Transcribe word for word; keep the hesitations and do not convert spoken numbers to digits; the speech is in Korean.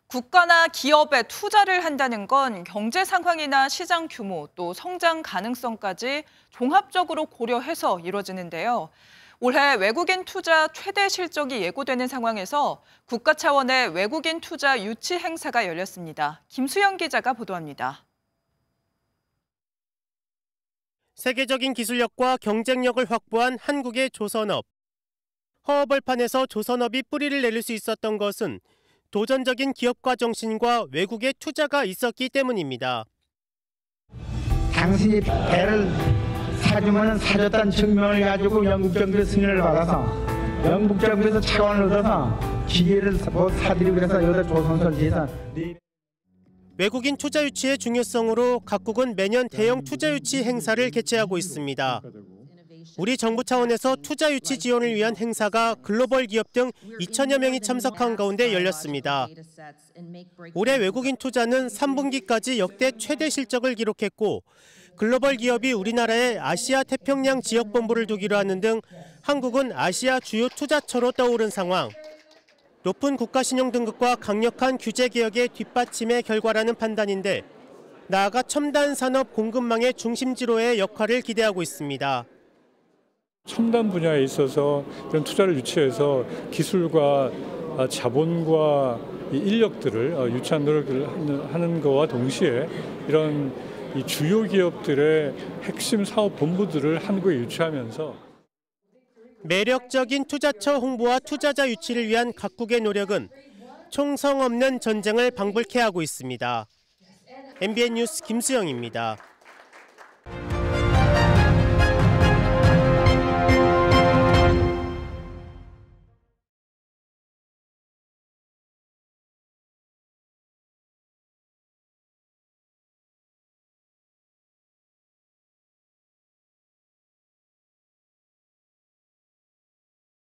국가나 기업에 투자를 한다는 건 경제 상황이나 시장 규모, 또 성장 가능성까지 종합적으로 고려해서 이루어지는데요. 올해 외국인 투자 최대 실적이 예고되는 상황에서 국가 차원의 외국인 투자 유치 행사가 열렸습니다. 김수영 기자가 보도합니다. 세계적인 기술력과 경쟁력을 확보한 한국의 조선업. 허허벌판에서 조선업이 뿌리를 내릴 수 있었던 것은 도전적인 기업가 정신과 외국의 투자가 있었기 때문입니다. 당신이 배를 사주면 사줬다는 증명을 가지고 영국 정부의 승인을 받아서 영국 정부에서 차관을 얻어서 기계를 사드리고 그래서 여기다 조선소를 지어서 외국인 투자 유치의 중요성으로 각국은 매년 대형 투자 유치 행사를 개최하고 있습니다. 우리 정부 차원에서 투자 유치 지원을 위한 행사가 글로벌 기업 등 이천여 명이 참석한 가운데 열렸습니다. 올해 외국인 투자는 삼 분기까지 역대 최대 실적을 기록했고 글로벌 기업이 우리나라에 아시아 태평양 지역본부를 두기로 하는 등 한국은 아시아 주요 투자처로 떠오른 상황. 높은 국가신용 등급과 강력한 규제 개혁의 뒷받침의 결과라는 판단인데 나아가 첨단 산업 공급망의 중심지로의 역할을 기대하고 있습니다. 첨단 분야에 있어서 이런 투자를 유치해서 기술과 자본과 인력들을 유치한 노력을 하는 것과 동시에 이런 이 주요 기업들의 핵심 사업 본부들을 한국에 유치하면서 매력적인 투자처 홍보와 투자자 유치를 위한 각국의 노력은 총성 없는 전쟁을 방불케 하고 있습니다. 엠비엔 뉴스 김수영입니다.